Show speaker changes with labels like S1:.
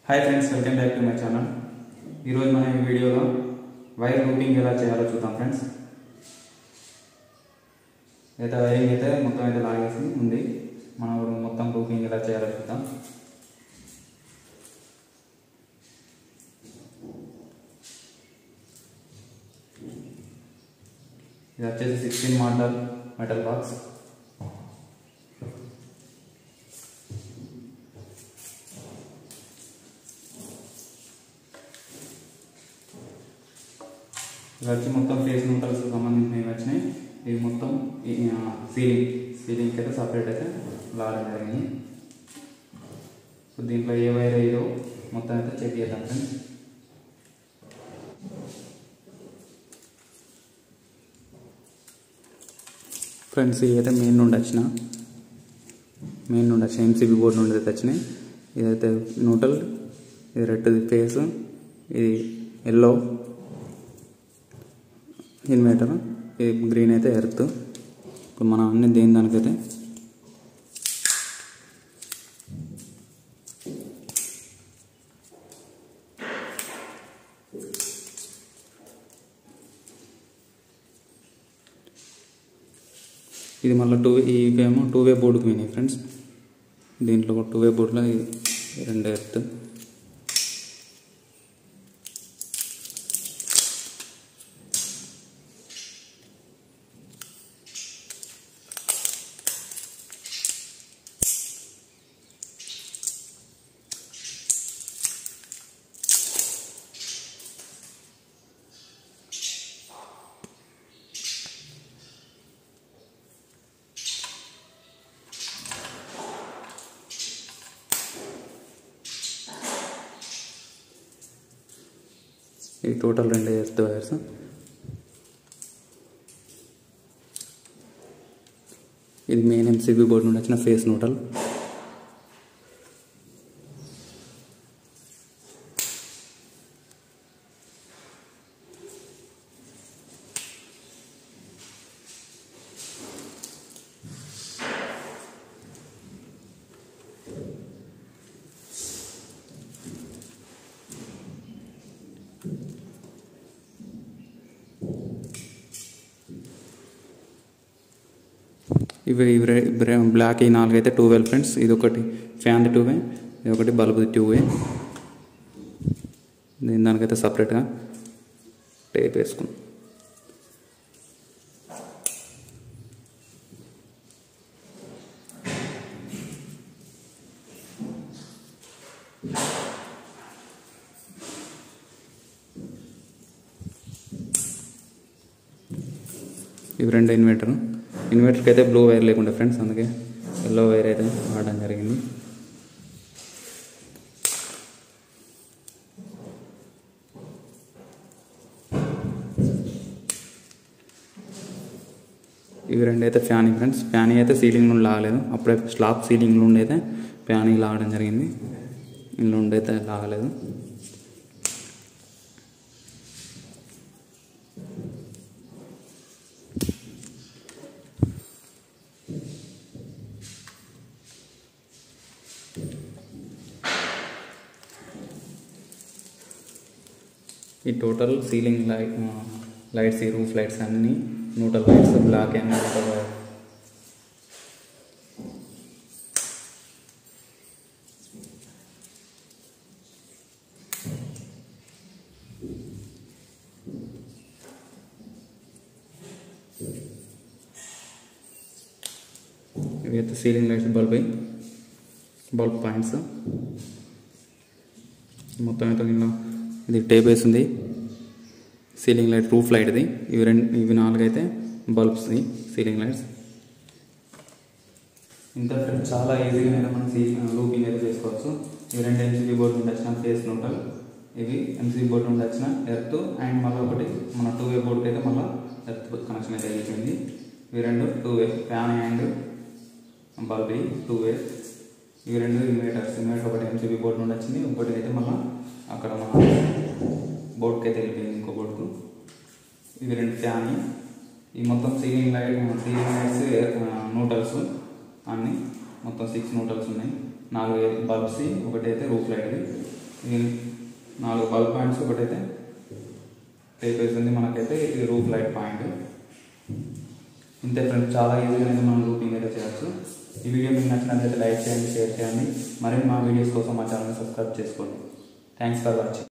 S1: Hi friends, welcome back to my channel. ఈరోజు మనం ఈ వీడియోలో వైర్ రూటింగ్ ఎలా చేయాలో చూద్దాం ఫ్రెండ్స్। అయితే వైరింగ్ అయితే మొత్తం అయితే లాగేసి ఉంది, మనం మొత్తం రూటింగ్ ఎలా చేయాలో చూద్దాం। ఇది వచ్చేసి 16 మోడల్ మెటల్ బాక్స్। వచ్చి మొత్తం ఫేస్ న్యూట్రల్స్ సంబంధించినవి వచ్చినాయి। ఇవి మొత్తం సీలింగ్ అయితే సపరేట్ అయితే లాగడం జరిగింది। సో దీంట్లో ఏ వైర్ అయ్యో మొత్తం అయితే చెక్ చేద్దాం ఫ్రెండ్స్। ఇవి అయితే మెయిన్ నుండి వచ్చిన ఎంసీబీ బోర్డు నుండి అయితే వచ్చినాయి। ఇదైతే న్యూట్రల్, ఇది రెడ్ ఫేస్, ఇది ఎల్లో ఇన్వర్టర్, ఈ గ్రీన్ అయితే ఎర్త్। ఇప్పుడు మనం అన్ని దానికైతే ఇది మళ్ళీ ఇవేమో 2 వే బోర్డుకి పోయినాయి ఫ్రెండ్స్। దీంట్లో 2 వే బోర్డులో రెండు ఎర్త్। ఇది టోటల్ 2 ఎర్త్ వైర్స్। ఇది మెయిన్ ఎంసీబీ బోర్డు నుండి వచ్చిన ఫేస్ న్యూట్రల్। ఇవి బ్లాక్ ఈ 4 అయితే 2 వే ఫ్రెండ్స్। ఇది ఒకటి ఫ్యాన్ 2 వే, ఇది ఒకటి బల్బ్ 2 వే। దానికైతే సపరేట్గా టేప్ వేసుకున్నాం। ఇవి 2 ఇన్వర్టర్కి అయితే బ్లూ వైర్ లేకుండా ఫ్రెండ్స్, అందుకే ఎల్లో వైర్ అయితే వాడడం జరిగింది। ఇవి 2 అయితే ఫ్యాన్ ఫ్రెండ్స్। ఫ్యాన్ అయితే సీలింగ్ నుండి లాగలేదు, అప్పుడే స్లాబ్ సీలింగ్ నుండి అయితే ఫ్యాన్ లాగడం జరిగింది, ఇల్లు నుండి అయితే లాగలేదు। ఈ టోటల్ సీలింగ్ లైట్స్, ఈ రూఫ్ లైట్స్ అన్నీ neutral lights, black and neutral wire. ఇవి అయితే సీలింగ్ లైట్స్, బల్బ్ పాయింట్స్ మొత్తం అయితే ఇది టేప్ వేసింది సీలింగ్ లైట్, రూఫ్ లైట్ది। ఇవి 4 అయితే బల్బ్స్, సీలింగ్ లైట్స్। ఇంత చాలా ఈజీగా మనం లూపింగ్ అయితే చేసుకోవచ్చు। ఇవి 2 ఎంసీబీ బోర్డు నుండి వచ్చిన ఫేస్ న్యూట్రల్, ఇవి ఎంసీబీ బోర్డు నుండి వచ్చిన ఎర్త్, అండ్ మళ్ళీ ఒకటి మన 2 వే బోర్డుకి అయితే మళ్ళీ ఎర్త్ కనెక్షన్ అయితే అయిపోయింది। ఇవి 2 way fan and bulb 2 way. ఇవి 2 ఇన్వర్టర్ ఒకటి ఎంసీబీ బోర్డు నుండి వచ్చింది, ఇంకోటి అయితే మళ్ళీ అక్కడ మన బోర్డుకి అయితే వెళ్ళిపోయింది, ఇంకో బోర్డుకు। ఇవి 2 ఫ్యాన్, ఈ మొత్తం సీలింగ్ లైట్స్ న్యూట్రల్స్ అన్నీ మొత్తం 6 న్యూట్రల్స్ ఉన్నాయి। 4 బల్బ్స్, ఒకటి అయితే రూఫ్ లైట్ది, ఇది 4 బల్బ్ పాయింట్స్, ఒకటైతే టేప్ వేసింది మనకైతే ఇది రూఫ్ లైట్ పాయింట్. ఇంతే ఫ్రెండ్స్, చాలా ఈజీగా అయితే మనం లూపింగ్ అయితే చేయొచ్చు. ఈ వీడియో మీకు నచ్చినట్లయితే లైక్ చేయండి, షేర్ చేయండి. మరిన్ని మా వీడియోస్ కోసం మా ఛానల్ సబ్స్క్రైబ్ చేసుకోండి. Thanks for watching.